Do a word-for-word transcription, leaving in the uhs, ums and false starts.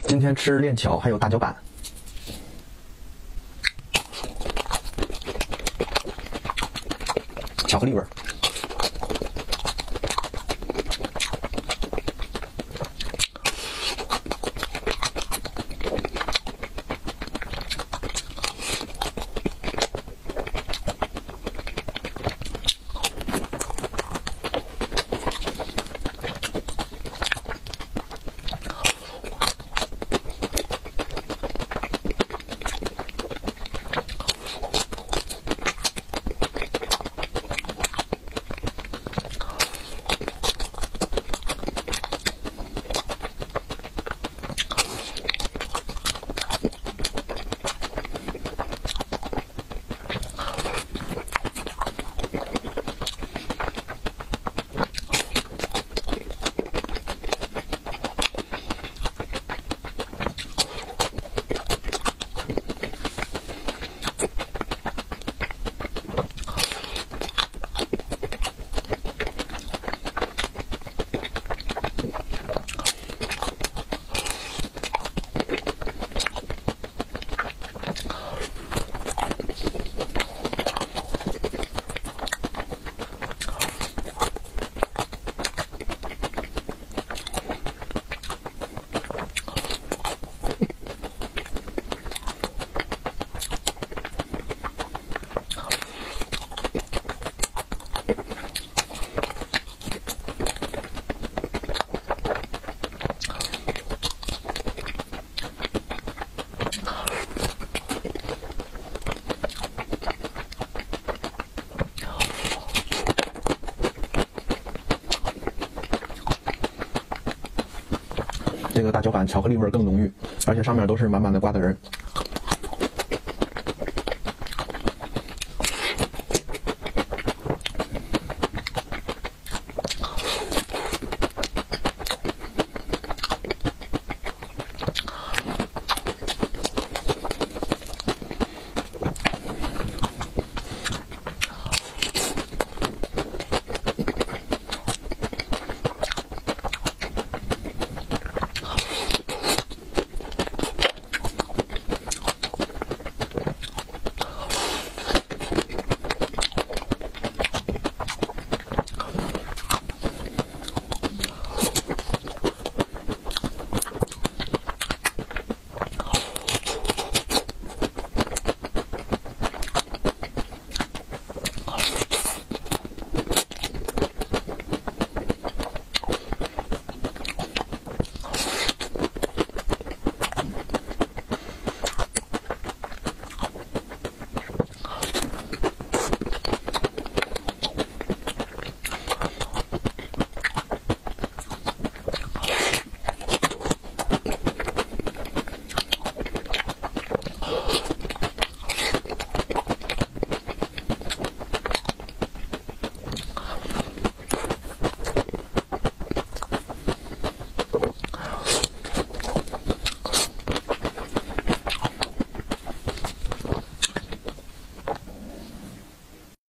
今天吃链条还有大脚板，巧克力味儿。这个大脚板巧克力味更浓郁，而且上面都是满满的瓜子仁。